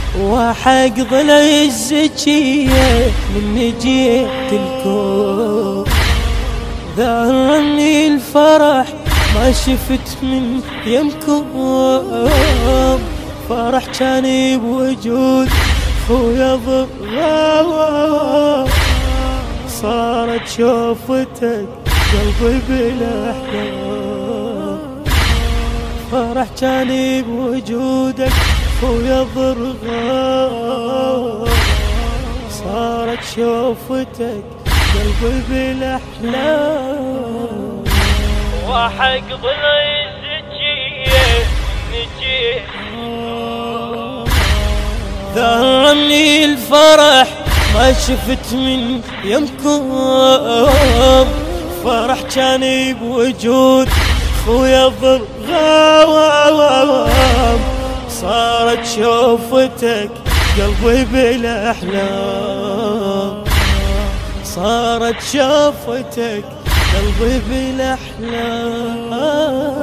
وحق ضلع الزكية من جيت الكون ذرني الفرح ما شفت من يمكم فرح كان بوجود خويا ضغام صارت شوفتك قلبي بالاحلام فرح كان بوجودك خويا ضرغام صارت شوفتك قلبي بالاحلام وحق ضلع الزكية نجيت ذرني الفرح ما شفت من يمكم فرح كان بوجود خويا ضرغام صارت شوفتك قلبي بالاحلام صارت شوفتك قلبي بالاحلام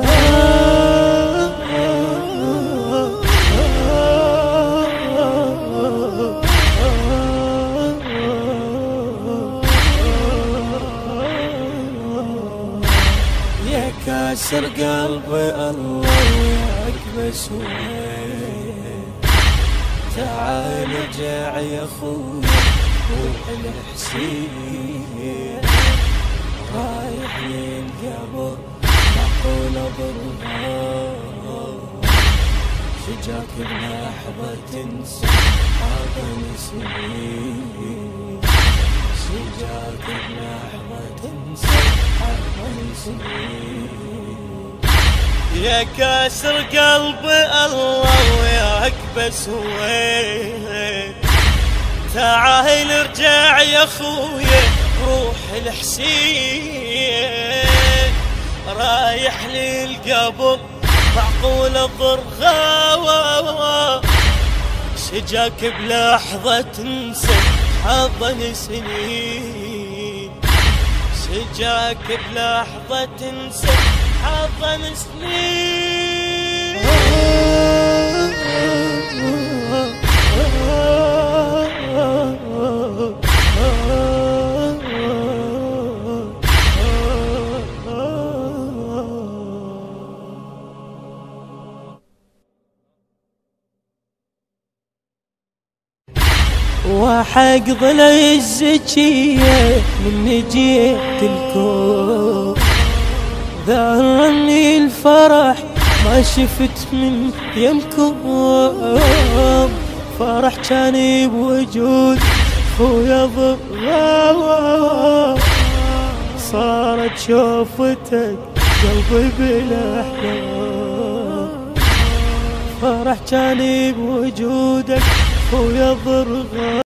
يا كاسر قلبي الله وياك بسويت تعال ارجع يا خويا روح الحسين رايح للقبر معقول ضربان شجاك بلحظة تنسى حاضن سنين شجاك بلحظة تنسى حاضن سنين يا كاسر قلبي الله وياك بسويت تعال ارجع يا خويا روح الحسين رايح للقبر معقول الضرغاوة شجاك بلحظة تنسى حضن سنين شجاك بلحظة تنسى حضن سنين وحق ضلع الزكية من جيت الكون ذرني الفرح ما شفت من يمكم فرح كان بوجود خويا ضغام صارت شوفتك قلبي بالاحلام فرح كان بوجودك خويا ضرغام